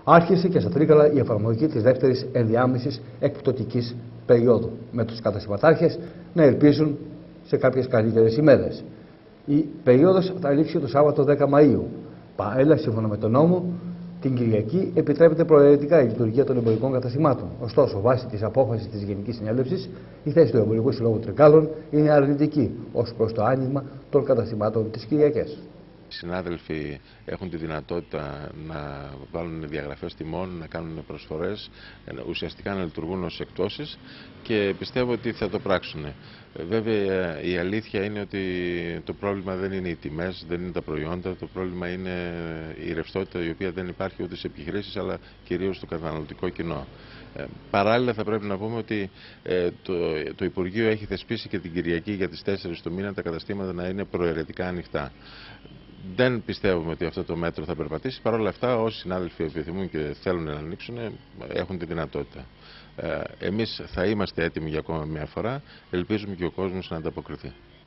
Άρχισε και στα Τρίκαλα η εφαρμογή της δεύτερης ενδιάμεσης εκπτωτικής περίοδου, με τους καταστηματάρχες να ελπίζουν σε κάποιες καλύτερες ημέρες. Η περίοδος θα λήξει το Σάββατο 10 Μαΐου. Παράλληλα, σύμφωνα με τον νόμο, την Κυριακή επιτρέπεται προαιρετικά η λειτουργία των εμπορικών καταστημάτων. Ωστόσο, βάσει της απόφασης της Γενικής Συνέλευσης, η θέση του Εμπορικού Συλλόγου Τρικάλων είναι αρνητική ως προς το άνοιγμα των καταστημάτων τις Κυριακές. Οι συνάδελφοι έχουν τη δυνατότητα να βάλουν διαγραφές τιμών, να κάνουν προσφορές, ουσιαστικά να λειτουργούν ως εκπτώσεις και πιστεύω ότι θα το πράξουν. Βέβαια η αλήθεια είναι ότι το πρόβλημα δεν είναι οι τιμές, δεν είναι τα προϊόντα, το πρόβλημα είναι η ρευστότητα η οποία δεν υπάρχει ούτε σε επιχειρήσεις αλλά κυρίως στο καταναλωτικό κοινό. Παράλληλα θα πρέπει να πούμε ότι το Υπουργείο έχει θεσπίσει και την Κυριακή για τις 4 του μήνα τα καταστήματα να είναι προαιρετικά ανοιχτά. Δεν πιστεύουμε ότι αυτό το μέτρο θα περπατήσει. Παρ' όλα αυτά, όσοι συνάδελφοι επιθυμούν και θέλουν να ανοίξουν, έχουν τη δυνατότητα. Εμείς θα είμαστε έτοιμοι για ακόμα μια φορά. Ελπίζουμε και ο κόσμος να ανταποκριθεί.